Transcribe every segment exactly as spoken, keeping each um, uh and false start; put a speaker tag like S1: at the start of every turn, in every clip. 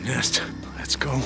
S1: nest. Let's go.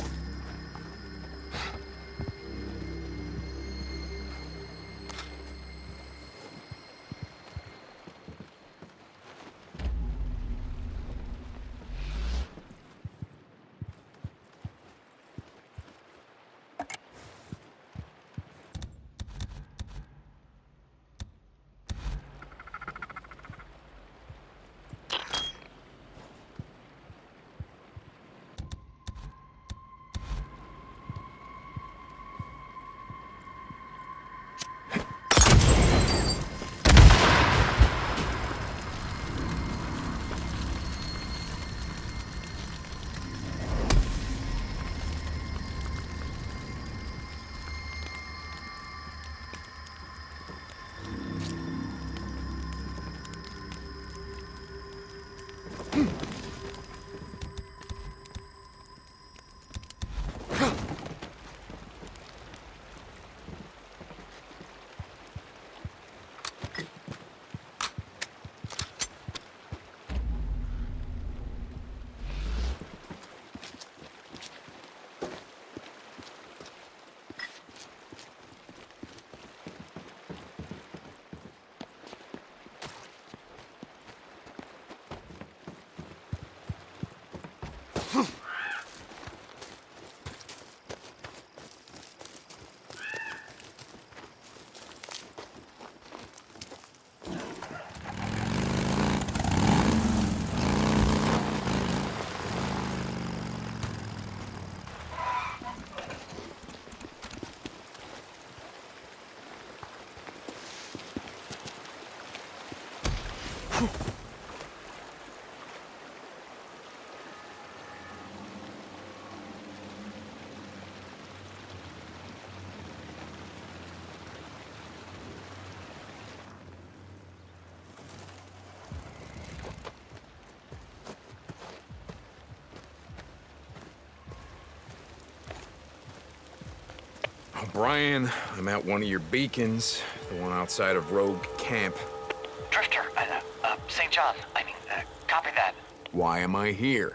S2: O'Brien, I'm at one of your beacons, the one outside of Rogue Camp.
S3: Drifter, uh, uh, Saint John, I mean, uh, copy that.
S2: Why am I here?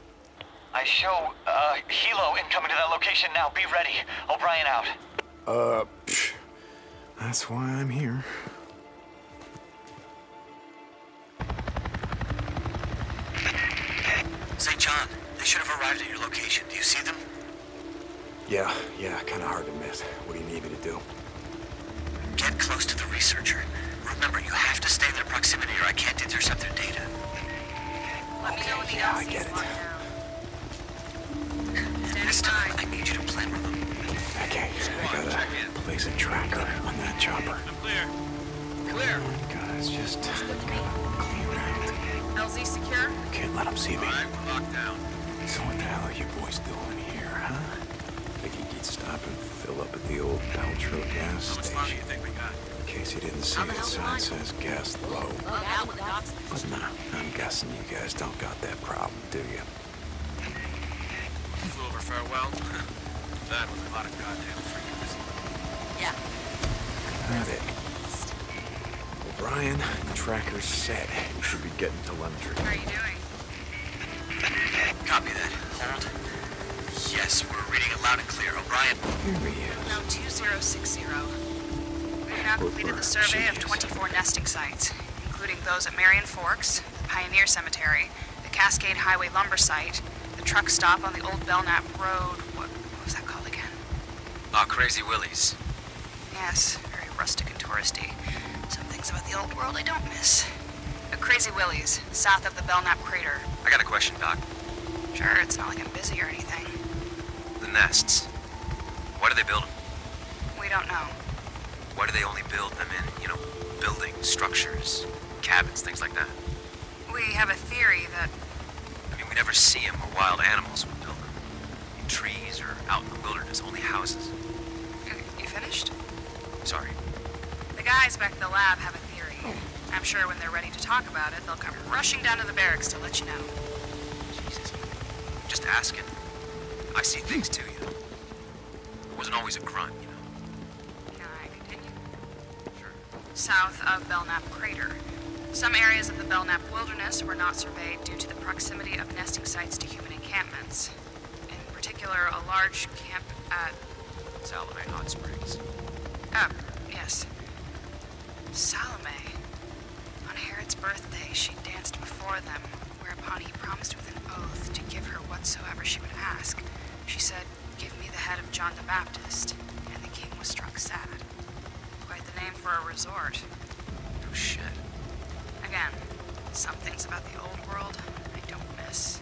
S3: I show, uh, Helo incoming to that location now. Be ready. O'Brien out.
S2: Uh, psh, that's why I'm here.
S3: Saint John, they should have arrived at your location. Do you see them?
S2: Yeah, yeah, kinda hard to miss. What do you need me to do?
S3: Get close to the researcher. Remember, you have to stay in their proximity or I can't intercept their data.
S4: Let me know when the
S2: yeah, I
S4: L C's
S2: get it.
S4: locked down.
S3: This time, I need you to plan with them.
S2: Okay, I gotta place a tracker on that chopper.
S5: I'm clear. Clear.
S2: Guys, just
S4: Look at me.
S2: clear out.
S4: L Z secure?
S2: Can't let them see me.
S5: All right, we're locked down.
S2: So what the hell are you boys doing here, huh? Figured you'd stop and fill up at the old Beltro gas
S5: How much longer do you
S2: station.
S5: think we got?
S2: In case you didn't see, the sign says gas low.
S4: Oh, that one, the doc's
S2: But nah, I'm guessing you guys don't got that problem, do you?
S5: Flew over farewell. That was a lot of goddamn freaking busy.
S4: Yeah.
S2: Got it. O'Brien, the tracker's set. You should be getting telemetry.
S4: How are you doing?
S3: Copy that. Hold. Yes, we're reading it loud and clear. O'Brien.
S2: Here he is.
S4: No, two zero six zero. We've now completed the survey of twenty-four nesting sites, including those at Marion Forks, the Pioneer Cemetery, the Cascade Highway lumber site, the truck stop on the old Belknap Road. What, what was that called again?
S3: Ah, Crazy Willie's.
S4: Yes, very rustic and touristy. Some things about the old world I don't miss. A Crazy Willie's, south of the Belknap crater.
S3: I got a question, Doc.
S4: Sure, it's not like I'm busy or anything.
S3: The nests. Why do they build them?
S4: We don't know.
S3: Why do they only build them in, you know, buildings, structures, cabins, things like that?
S4: We have a theory that...
S3: I mean, we never see them where wild animals would build them. In trees or out in the wilderness, only houses.
S4: You finished?
S3: Sorry.
S4: The guys back at the lab have a theory. I'm sure when they're ready to talk about it, they'll come rushing down to the barracks to let you know.
S3: Jesus. I'm just asking. I see things too, you know. I wasn't always a grunt, you know.
S4: Can I continue?
S3: Sure.
S4: South of Belknap Crater. Some areas of the Belknap Wilderness were not surveyed due to the proximity of nesting sites to human encampments. particular, a large camp at...
S3: Salome Hot Springs.
S4: Oh, yes. Salome. On Herod's birthday, she danced before them, whereupon he promised with an oath to give her whatsoever she would ask. She said, "Give me the head of John the Baptist," and the king was struck sad. Quite the name for a resort.
S3: No shit.
S4: Again, some things about the old world I don't miss.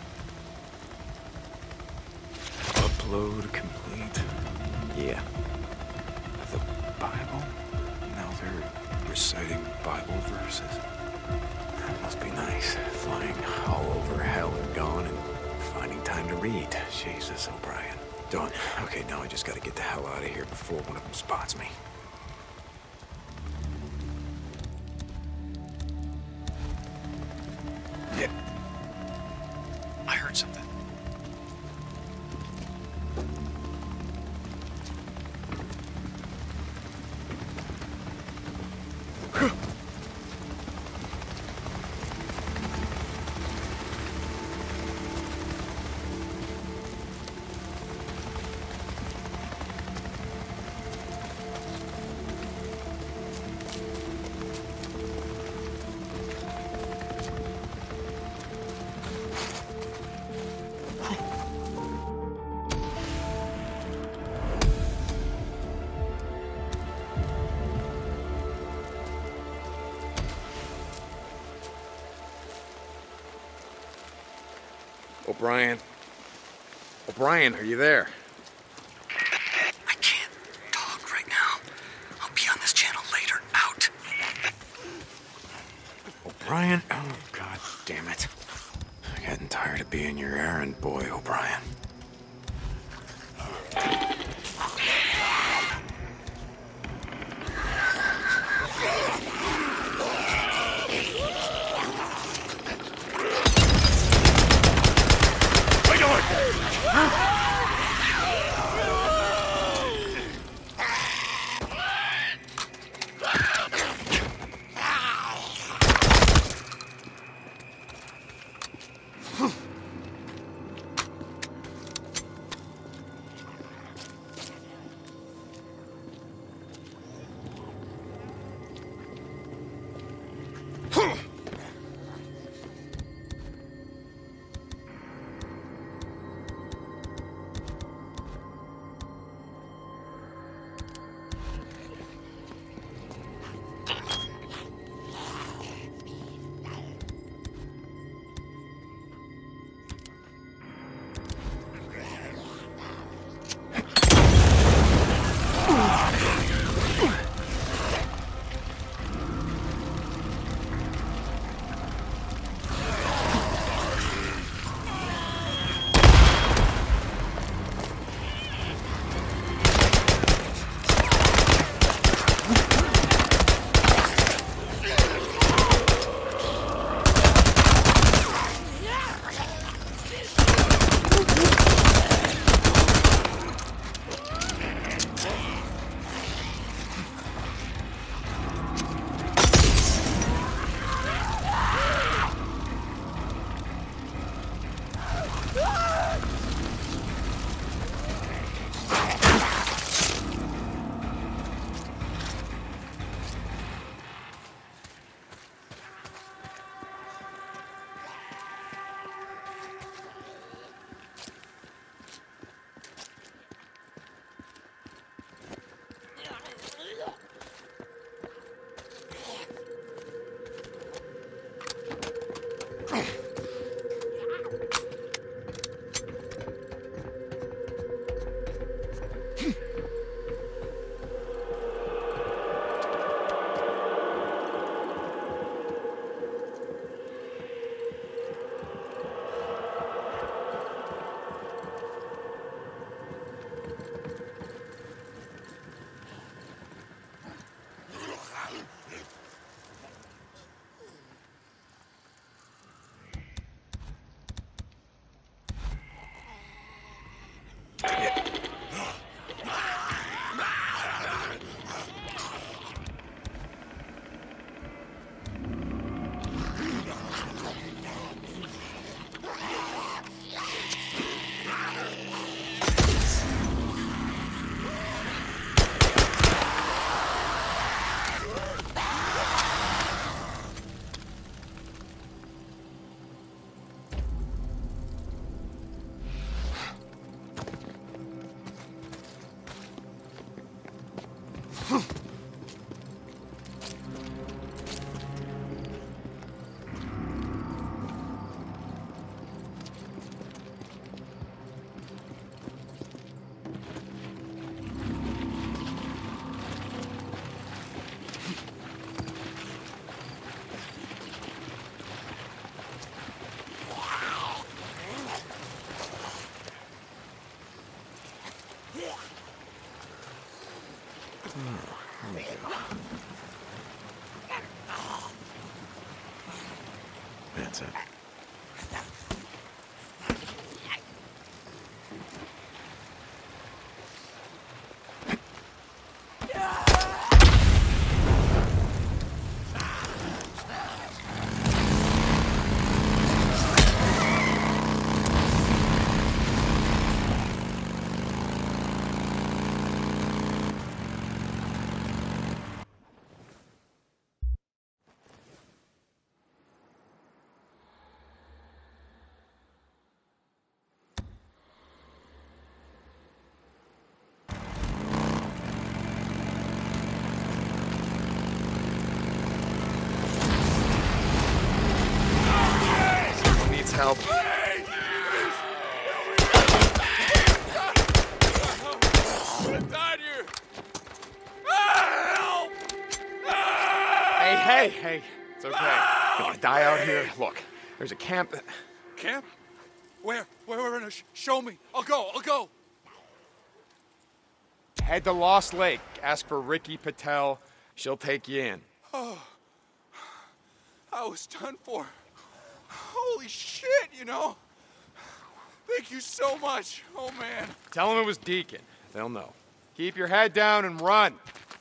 S2: Upload complete. Yeah. The Bible? Now they're reciting Bible verses. That must be nice. Flying all over hell and gone and finding time to read. Jesus, O'Brien. Dawn, okay, now I just gotta get the hell out of here before one of them spots me. Yeah.
S3: I heard something.
S2: O'Brien. O'Brien, are you there?
S3: I can't talk right now. I'll be on this channel later. Out.
S2: O'Brien? Oh, god damn it. I'm getting tired of being your errand boy, O'Brien. That's it.
S1: Help. Hey, hey, hey. It's okay. You wanna die out here? Look, there's a camp.
S6: Camp? Where? Where? Where? where? Sh- Show me. I'll go. I'll go.
S1: Head to Lost Lake. Ask for Ricky Patel. She'll take you in.
S6: Oh, I was done for. Holy shit, you know? Thank you so much. Oh, man.
S1: Tell them it was Deacon. They'll know. Keep your head down and run.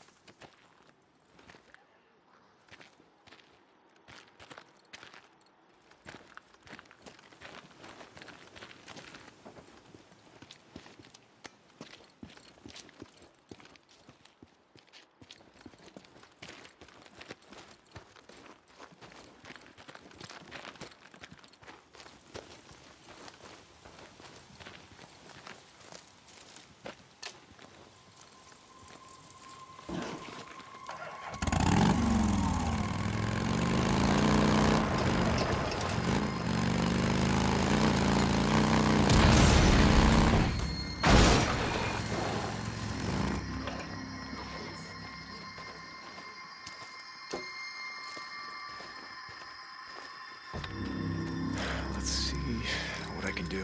S2: Let's see what I can do.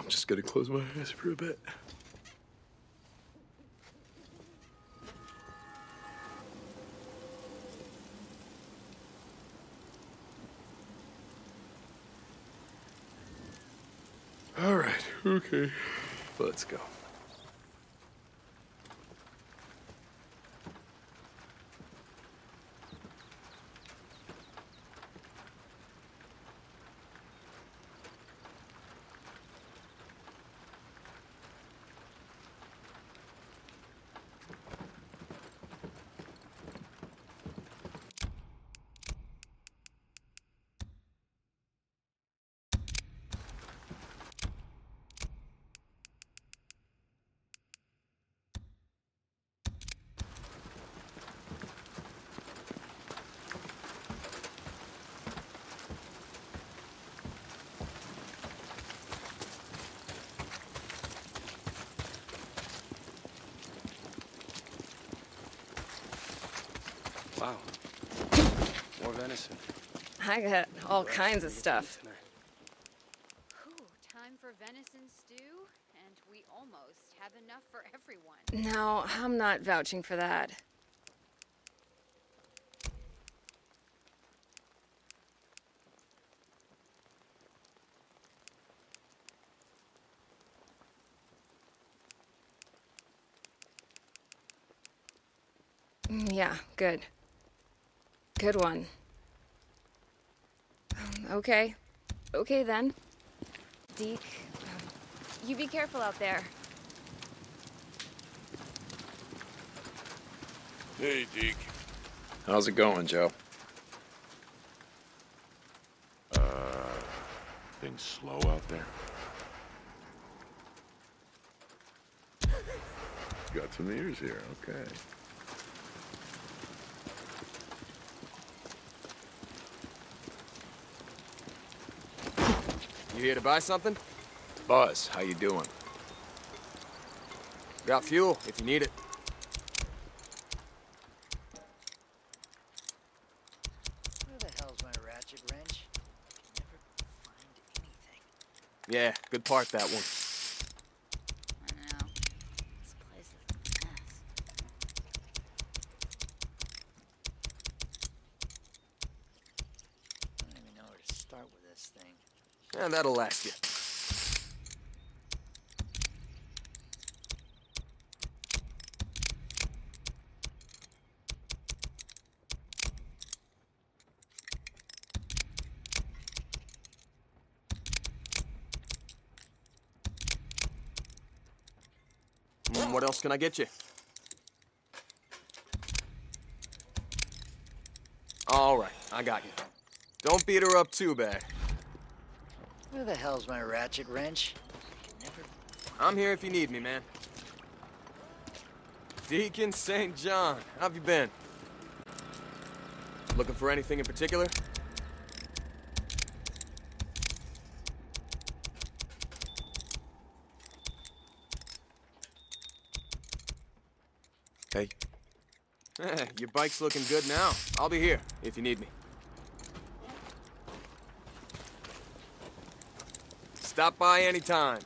S2: I'm just gonna close my eyes for a bit. All right, okay, let's go.
S5: Wow. More venison.
S7: I got all kinds of stuff.
S8: Ooh, time for venison stew, and we almost have enough for everyone.
S7: No, I'm not vouching for that. Mm, Yeah, good. Good one. Um, okay. Okay then. Deke, um, you be careful out there.
S6: Hey, Deke.
S2: How's it going, Joe?
S6: Uh, things slow out there? Got some ears here, okay.
S1: You here to buy something?
S2: Buzz, how you doing?
S1: Got fuel, if you need it.
S9: Where the hell's my ratchet wrench? I can never find anything.
S1: Yeah, good part, that one.
S8: I know. This place is a mess.
S9: I don't even know where to start with this thing.
S1: Yeah, that'll last you. Mm, What else can I get you? All right, I got you. Don't beat her up too bad.
S9: Where the hell's my ratchet wrench? I can never...
S1: I'm here if you need me, man. Deacon Saint John, how have you been? Looking for anything in particular?
S2: Hey,
S1: Eh, your bike's looking good now. I'll be here if you need me. Stop by anytime.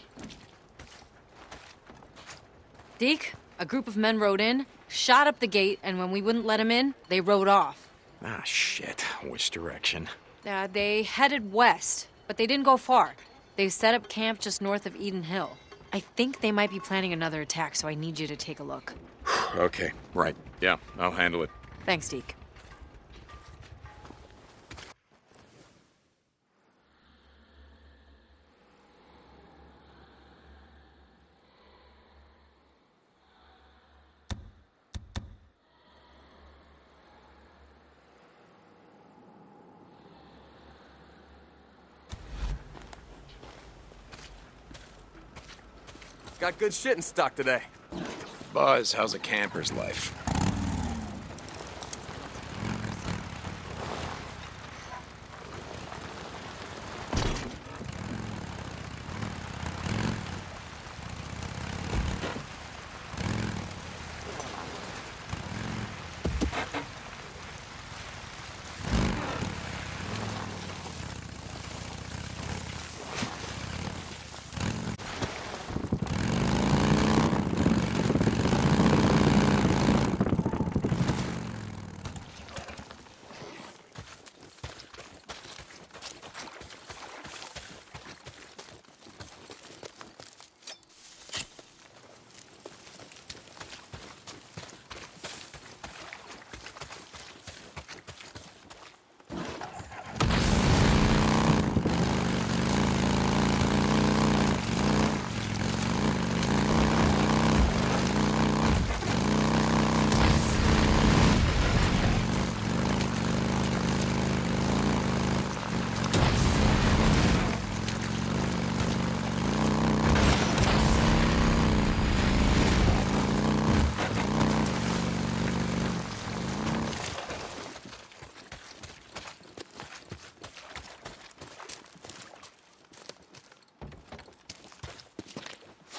S10: Deke, a group of men rode in, shot up the gate, and when we wouldn't let them in, they rode off.
S2: ah, shit. Which direction?
S10: Uh, they headed west, but they didn't go far. They set up camp just north of Eden Hill. I think they might be planning another attack, so I need you to take a look.
S2: Okay, right. Yeah, I'll handle it.
S10: Thanks, Deke.
S1: Got good shit in stock today.
S2: Buzz, how's a camper's life?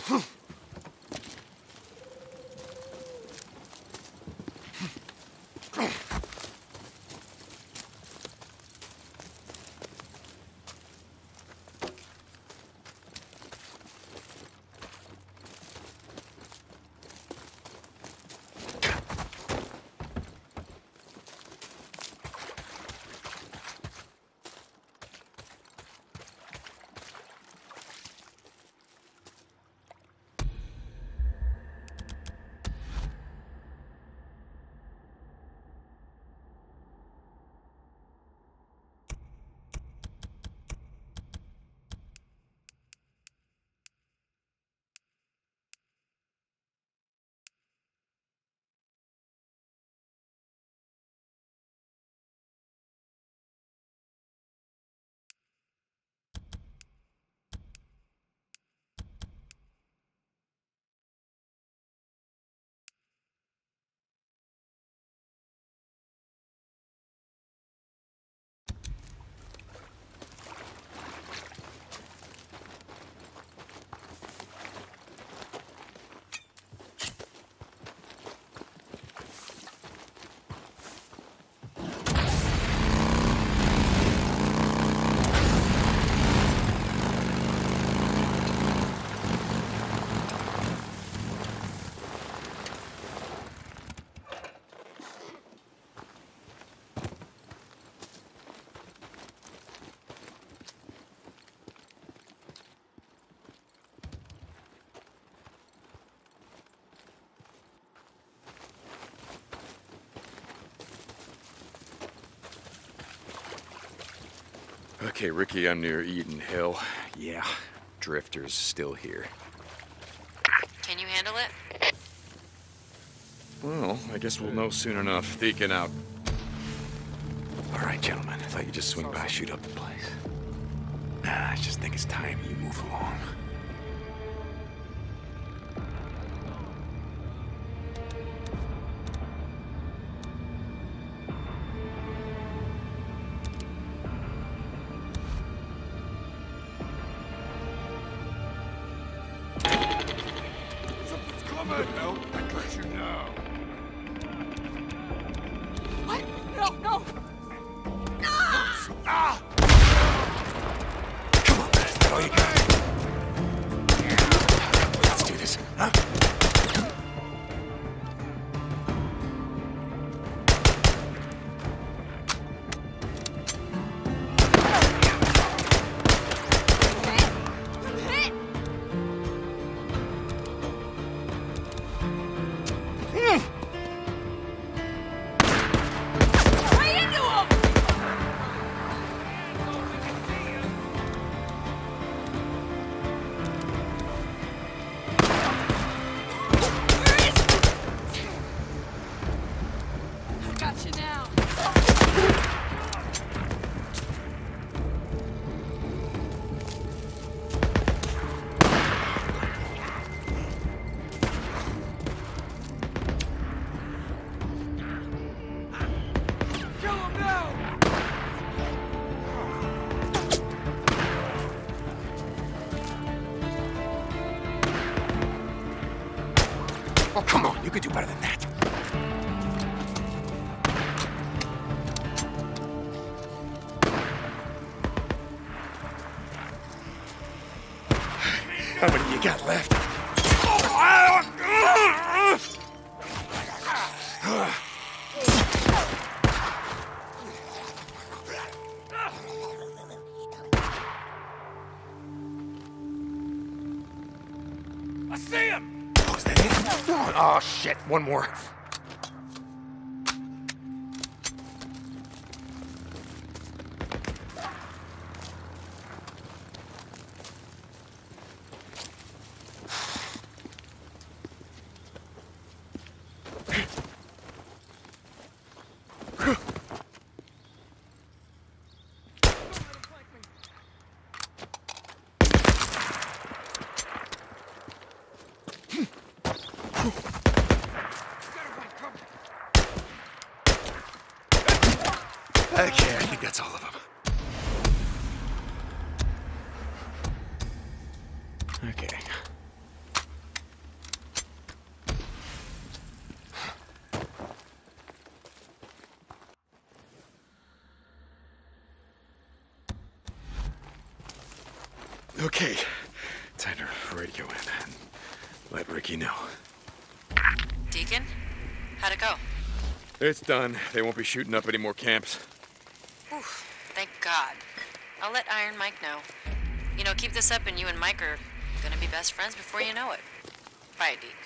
S1: Okay, Ricky, I'm near Eden Hill. Yeah, Drifter's still here.
S10: Can you handle it?
S1: Well, I guess we'll know soon enough. Deacon out.
S2: All right, gentlemen. I thought you'd just swing by, shoot up the place. Nah, I just think it's time you move along.
S6: Something's coming! No, I got you now.
S11: What? No, no!
S6: Ah! Ah!
S2: Come on, that's not all you got. Let's do this, huh?
S11: Got you now.
S6: Kill him now!
S2: Oh, come on, you could do better than that. How many you got left?
S6: I see him!
S2: Oh, is that it? Oh, shit, one more. Okay, I think that's all of them. Okay. Okay, time to radio in and let Ricky know.
S10: Deacon? How'd it go?
S1: It's done. They won't be shooting up any more camps.
S10: Whew, thank God. I'll let Iron Mike know. You know, keep this up and you and Mike are gonna be best friends before you know it. Bye, Deke.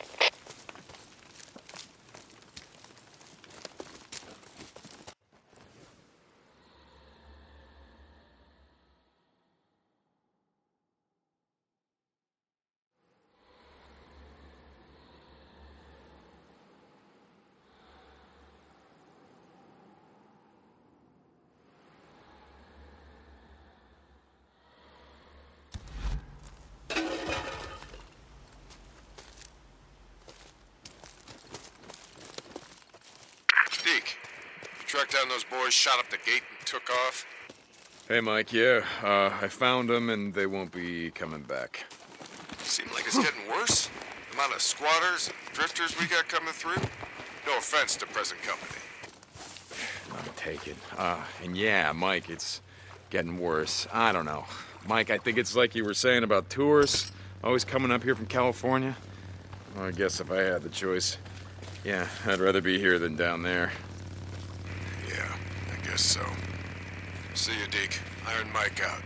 S12: Deke, you tracked down those boys, shot up the gate, and took off?
S1: Hey, Mike, yeah, uh, I found them and they won't be coming back.
S12: Seems like it's getting worse. The amount of squatters and drifters we got coming through. No offense to present company.
S1: I'm taken. Uh, and yeah, Mike, it's getting worse. I don't know. Mike, I think it's like you were saying about tourists always coming up here from California. Well, I guess if I had the choice, yeah, I'd rather be here than down there.
S12: Yeah, I guess so. See you, Deke. Iron Mike out.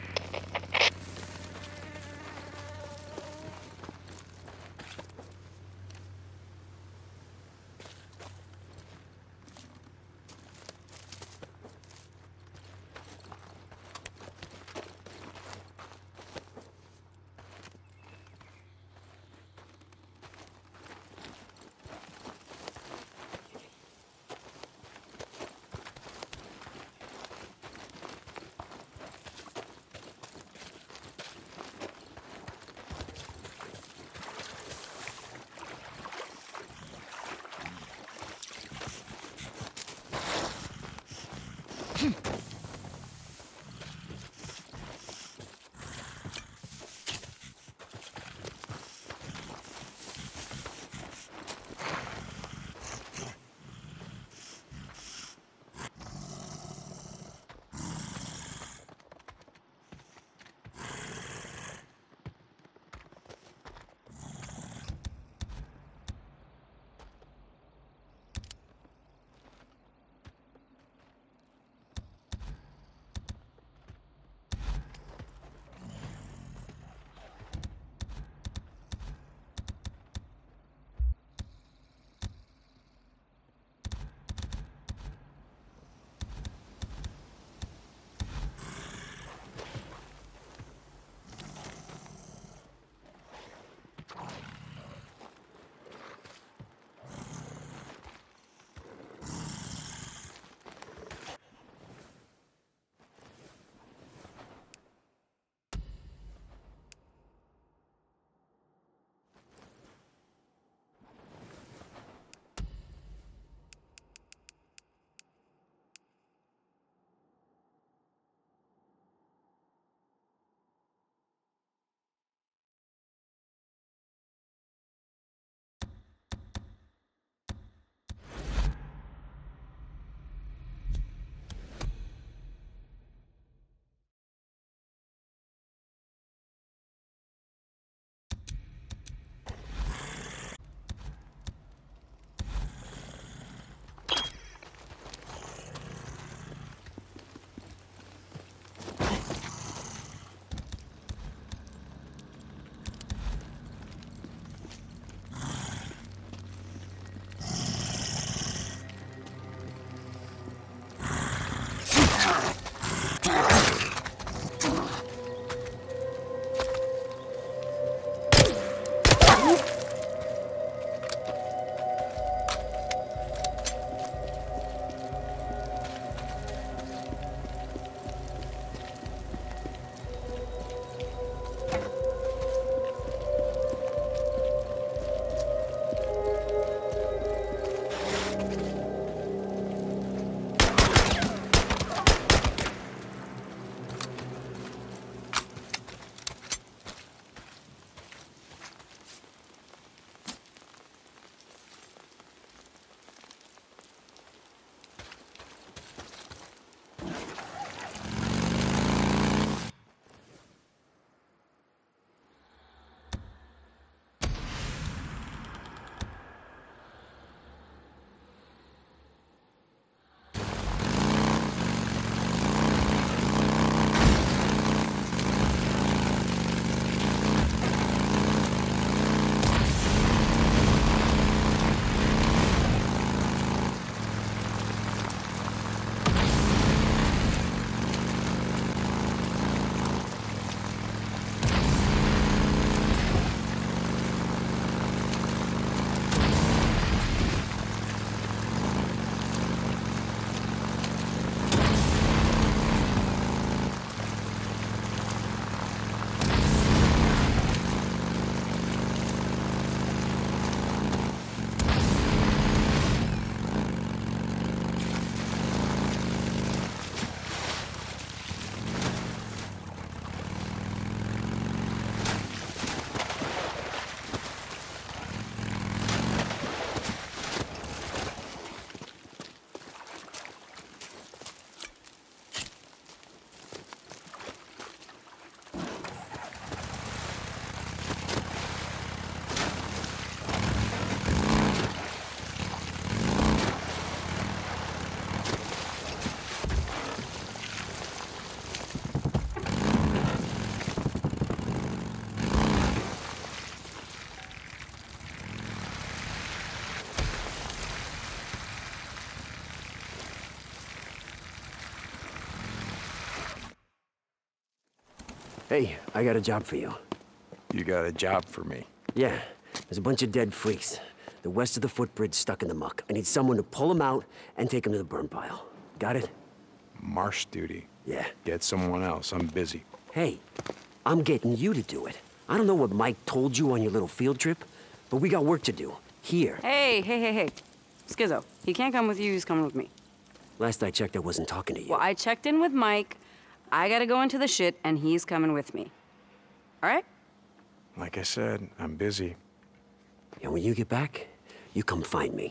S13: Hey, I got a job for you.
S1: You got a job for me?
S13: Yeah, there's a bunch of dead freaks. The west of the footbridge stuck in the muck. I need someone to pull them out and take them to the burn pile. Got it?
S1: Marsh duty.
S13: Yeah.
S1: Get someone else. I'm busy.
S13: Hey, I'm getting you to do it. I don't know what Mike told you on your little field trip, but we got work to do. Here.
S14: Hey, hey, hey, hey. Skizzo, he can't come with you, he's coming with me.
S13: Last I checked, I wasn't talking to you.
S14: Well, I checked in with Mike. I gotta go into the shit, and he's coming with me. All right?
S1: Like I said, I'm busy.
S13: And when you get back, you come find me.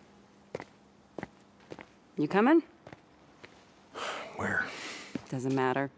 S14: You coming?
S1: Where?
S14: Doesn't matter.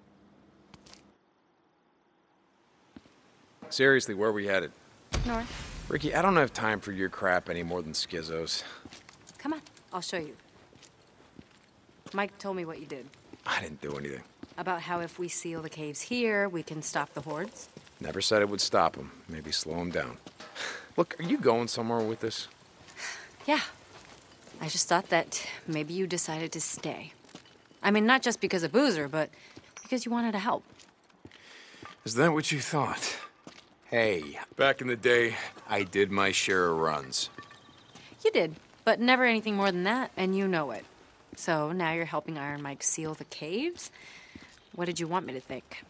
S1: Seriously, where are we headed?
S14: North.
S1: Ricky, I don't have time for your crap any more than Skizzo's.
S10: Come on, I'll show you. Mike told me what you did.
S1: I didn't do anything.
S10: About how if we seal the caves here, we can stop the hordes.
S1: Never said it would stop him. Maybe slow him down. Look, are you going somewhere with this?
S10: Yeah. I just thought that maybe you decided to stay. I mean, not just because of Boozer, but because you wanted to help.
S1: Is that what you thought? Hey, back in the day, I did my share of runs.
S10: You did, but never anything more than that, and you know it. So now you're helping Iron Mike seal the caves? What did you want me to think?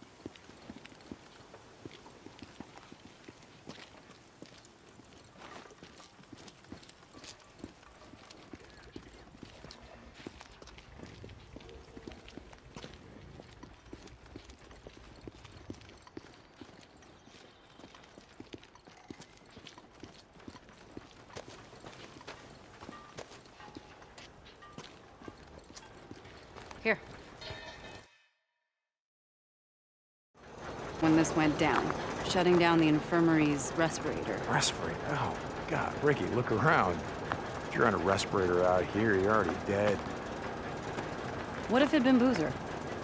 S10: Here.
S14: When this went down, shutting down the infirmary's respirator.
S1: Respirator? Oh, God. Ricky, look around. If you're on a respirator out here, you're already dead.
S14: What if it'd been Boozer?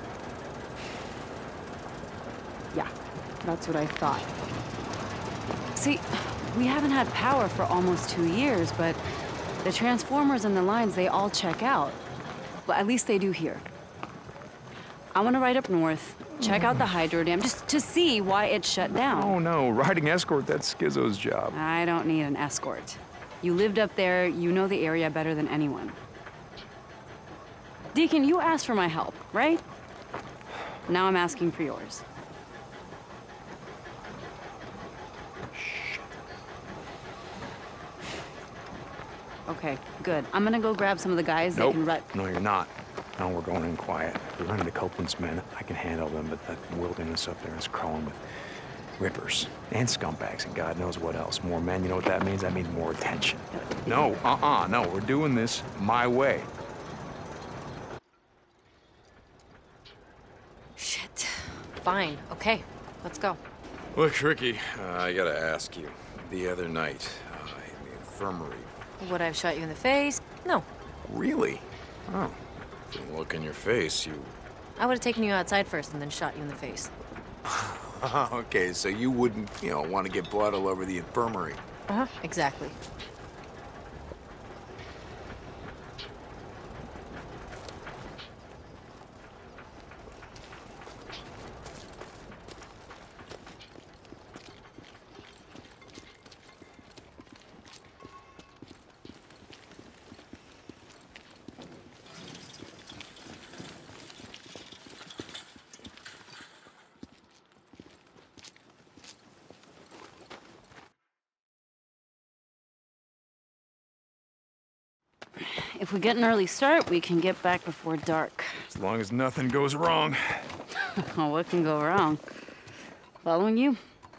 S14: Yeah, that's what I thought. See, we haven't had power for almost two years, but the transformers and the lines, they all check out. Well, at least they do here. I want to ride up north, check out the hydro dam, just to see why it shut down.
S1: Oh, no. Riding escort, that's Skizzo's job.
S14: I don't need an escort. You lived up there, you know the area better than anyone. Deacon, you asked for my help, right? Now I'm asking for yours. Okay, good. I'm gonna go grab some of the guys
S1: Nope.
S14: that can run.
S1: No, you're not. No, we're going in quiet. We're running to Copeland's men. I can handle them, but that wilderness up there is crawling with rippers and scumbags and God knows what else. More men, you know what that means? That means more attention. No, uh-uh, no, we're doing this my way.
S10: Shit. Fine. Okay. Let's go.
S1: Look, Ricky, uh, I gotta ask you. The other night, uh, in the infirmary.
S10: Would I have shot you in the face? No.
S1: Really? Oh. From the look in your face, you...
S10: I would have taken you outside first and then shot you in the face.
S1: Okay, so you wouldn't, you know, want to get blood all over the infirmary.
S10: Uh-huh. Exactly.
S14: If we get an early start, we can get back before dark.
S1: As long as nothing goes wrong.
S14: Oh, what can go wrong? Following you?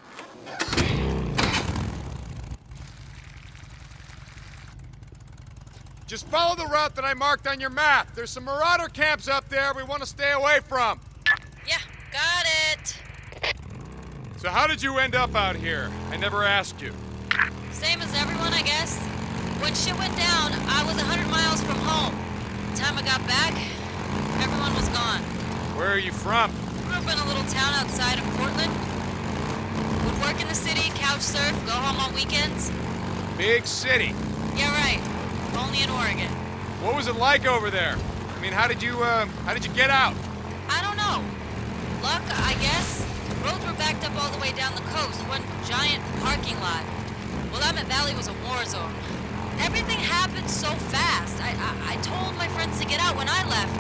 S6: Just follow the route that I marked on your map. There's some marauder camps up there we want to stay away from.
S10: Yeah, got it.
S6: So how did you end up out here? I never asked you.
S10: Same as everyone, I guess. When shit went down, I was a hundred miles from home. The time I got back, everyone was gone.
S6: Where are you from?
S10: Grew up in a little town outside of Portland. Would work in the city, couch surf, go home on weekends.
S6: Big city.
S10: Yeah, right. Only in Oregon.
S6: What was it like over there? I mean, how did you, uh, how did you get out?
S10: I don't know. Luck, I guess. Roads were backed up all the way down the coast, one giant parking lot. Willamette Valley was a war zone. Everything happened so fast. I, I I told my friends to get out when I left.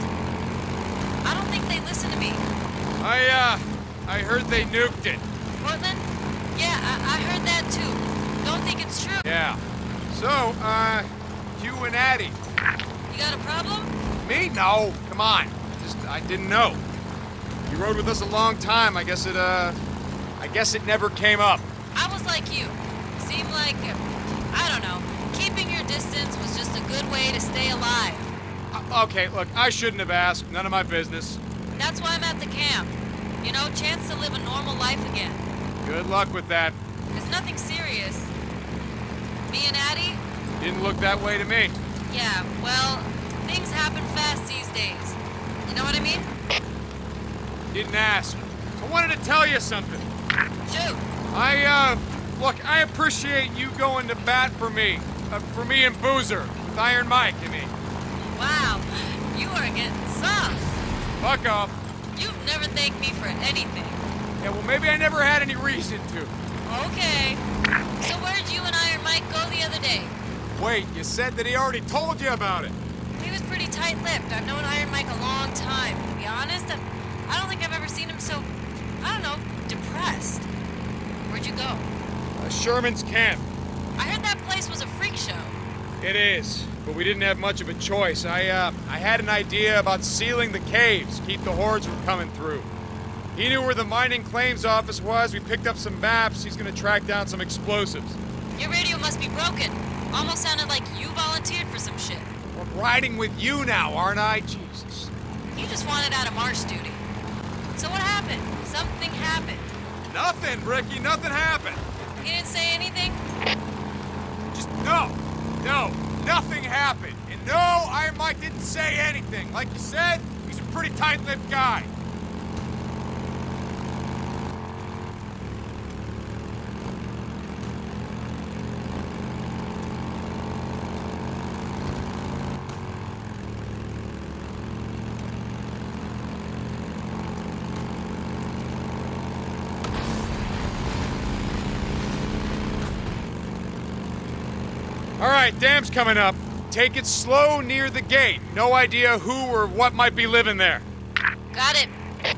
S10: I don't think they listened to me.
S1: I, uh, I heard they nuked it.
S10: Portland? Yeah, I, I heard that too. Don't think it's true.
S1: Yeah. So, uh, you and Addie.
S10: You got a problem?
S1: Me? No. Come on. Just, I didn't know. You rode with us a long time. I guess it, uh, I guess it never came up.
S10: I was like you. Seemed like, uh, I don't know, keeping your distance was just a good way to stay alive.
S1: Uh, okay, look, I shouldn't have asked. None of my business.
S10: That's why I'm at the camp. You know, chance to live a normal life again.
S1: Good luck with that.
S10: It's nothing serious. Me and Addie?
S1: Didn't look that way to me.
S10: Yeah, well, things happen fast these days. You know what I mean?
S1: Didn't ask. I wanted to tell you something.
S10: Shoot.
S1: I, uh, look, I appreciate you going to bat for me. Uh, for me and Boozer. With Iron Mike, I mean.
S10: Wow, you are getting soft.
S1: Fuck off.
S10: You've never thanked me for anything.
S1: Yeah, well, maybe I never had any reason to.
S10: Okay. So where'd you and Iron Mike go the other day?
S1: Wait, you said that he already told you about it.
S10: He was pretty tight-lipped. I've known Iron Mike a long time. To be honest, I'm, I don't think I've ever seen him so, I don't know, depressed. Where'd you go?
S1: Uh, Sherman's camp.
S10: I heard that place was a freak show.
S1: It is, but we didn't have much of a choice. I, uh, I had an idea about sealing the caves, keep the hordes from coming through. He knew where the mining claims office was. We picked up some maps. He's gonna track down some explosives.
S10: Your radio must be broken. Almost sounded like you volunteered for some shit.
S1: I'm riding with you now, aren't I? Jesus.
S10: You just wanted out of marsh duty. So what happened? Something happened.
S1: Nothing, Ricky. Nothing happened.
S10: He didn't say anything?
S1: Just no. No. Nothing happened. And no, Iron Mike didn't say anything. Like you said, he's a pretty tight-lipped guy. All right, dam's coming up. Take it slow near the gate. No idea who or what might be living there.
S10: Got it.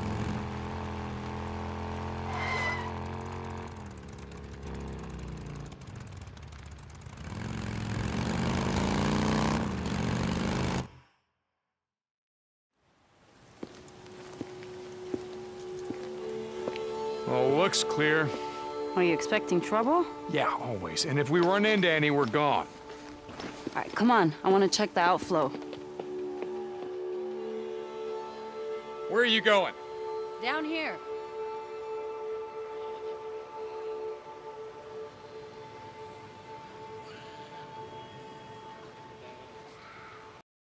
S1: Well, looks clear.
S14: Are you expecting trouble?
S1: Yeah, always. And if we run into any, we're gone.
S14: All right, come on. I want to check the outflow.
S1: Where are you going?
S8: Down here.